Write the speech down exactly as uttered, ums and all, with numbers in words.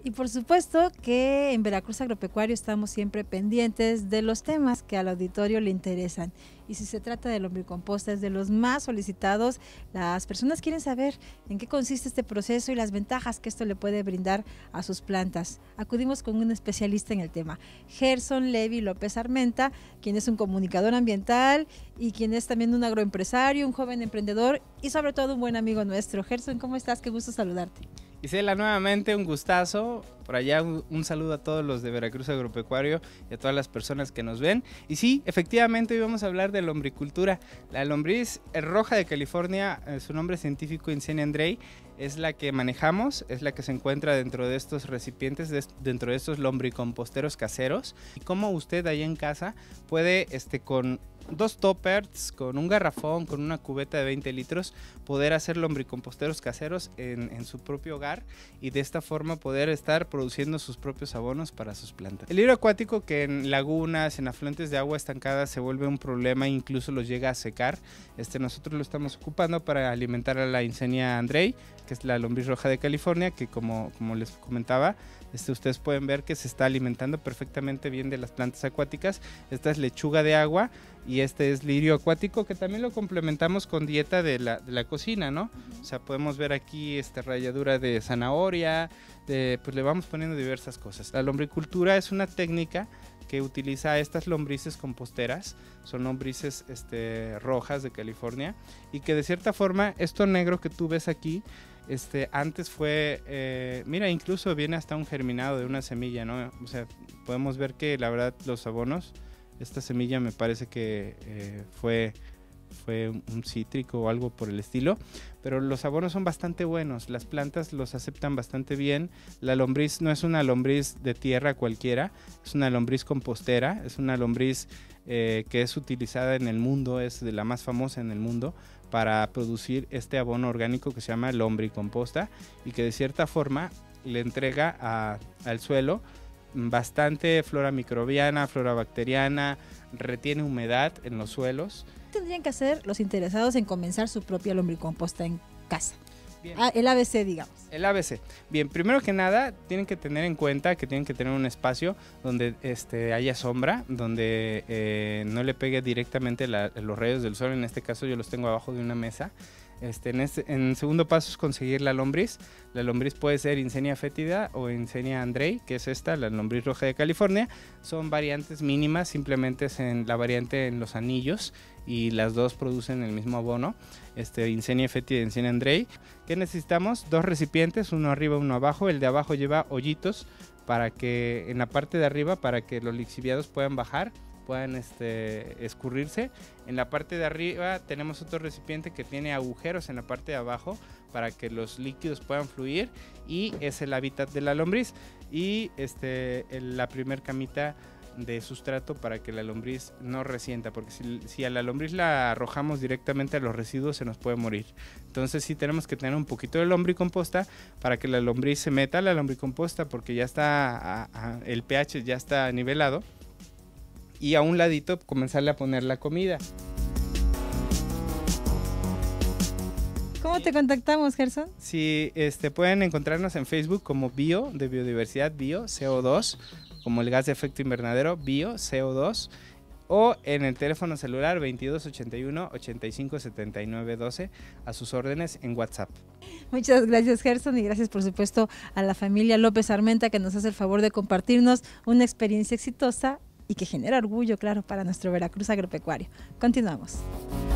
Y por supuesto que en Veracruz Agropecuario estamos siempre pendientes de los temas que al auditorio le interesan. Y si se trata del lombricomposta, es de los más solicitados. Las personas quieren saber en qué consiste este proceso y las ventajas que esto le puede brindar a sus plantas. Acudimos con un especialista en el tema, Gerson Levi López Armenta, quien es un comunicador ambiental y quien es también un agroempresario, un joven emprendedor y sobre todo un buen amigo nuestro. Gerson, ¿cómo estás? Qué gusto saludarte. Isela, nuevamente un gustazo, por allá un, un saludo a todos los de Veracruz Agropecuario y a todas las personas que nos ven. Y sí, efectivamente hoy vamos a hablar de lombricultura. La lombriz roja de California, eh, su nombre científico Insenia andrae, es la que manejamos, es la que se encuentra dentro de estos recipientes, de, dentro de estos lombricomposteros caseros. Y como usted ahí en casa puede, este, con dos toppers, con un garrafón, con una cubeta de veinte litros, poder hacer lombricomposteros caseros en, en su propio hogar y de esta forma poder estar produciendo sus propios abonos para sus plantas. El hilo acuático, que en lagunas, en afluentes de agua estancada se vuelve un problema, incluso los llega a secar, este, nosotros lo estamos ocupando para alimentar a la Insenia andrae, que es la lombriz roja de California, que como, como les comentaba, este, ustedes pueden ver que se está alimentando perfectamente bien de las plantas acuáticas. Esta es lechuga de agua y este es lirio acuático, que también lo complementamos con dieta de la, de la cocina, ¿no? Uh-huh. O sea, podemos ver aquí esta ralladura de zanahoria, de, pues le vamos poniendo diversas cosas. La lombricultura es una técnica que utiliza estas lombrices composteras, son lombrices este, rojas de California, y que de cierta forma esto negro que tú ves aquí, Este, antes fue, eh, mira, incluso viene hasta un germinado de una semilla, ¿no? O sea, podemos ver que la verdad los abonos, esta semilla me parece que eh, fue, fue un cítrico o algo por el estilo, pero los abonos son bastante buenos, las plantas los aceptan bastante bien. La lombriz no es una lombriz de tierra cualquiera, es una lombriz compostera, es una lombriz eh, que es utilizada en el mundo, es de la más famosa en el mundo, para producir este abono orgánico que se llama lombricomposta y que de cierta forma le entrega a, al suelo bastante flora microbiana, flora bacteriana, retiene humedad en los suelos. ¿Qué tendrían que hacer los interesados en comenzar su propia lombricomposta en casa? Bien. Ah, el A B C, digamos. El A B C. Bien, primero que nada, tienen que tener en cuenta que tienen que tener un espacio donde este, haya sombra, donde eh, no le pegue directamente la, los rayos del sol. En este caso yo los tengo abajo de una mesa. Este, en, este, en el segundo paso es conseguir la lombriz. La lombriz puede ser Insenia fétida o Insenia andrae, que es esta, la lombriz roja de California. Son variantes mínimas, simplemente es en la variante en los anillos y las dos producen el mismo abono, este, Insenia fétida y Insenia andrae. ¿Qué necesitamos? Dos recipientes, uno arriba, uno abajo. El de abajo lleva hoyitos para que en la parte de arriba, para que los lixiviados puedan bajar, puedan este, escurrirse. En la parte de arriba tenemos otro recipiente que tiene agujeros en la parte de abajo para que los líquidos puedan fluir y es el hábitat de la lombriz. Y este, el, la primer camita de sustrato para que la lombriz no resienta, porque si, si a la lombriz la arrojamos directamente a los residuos se nos puede morir. Entonces sí tenemos que tener un poquito de lombricomposta para que la lombriz se meta a la lombricomposta, porque ya está, a, a, el pH ya está nivelado, y a un ladito comenzarle a poner la comida. ¿Cómo te contactamos, Gerson? Sí, este, pueden encontrarnos en Facebook como Bio, de biodiversidad, Bio, C O dos, como el gas de efecto invernadero, Bio, C O dos, o en el teléfono celular veintidós ochenta y uno ochenta y cinco setenta y nueve doce, a sus órdenes en WhatsApp. Muchas gracias, Gerson, y gracias por supuesto a la familia López Armenta, que nos hace el favor de compartirnos una experiencia exitosa y que genera orgullo, claro, para nuestro Veracruz Agropecuario. Continuamos.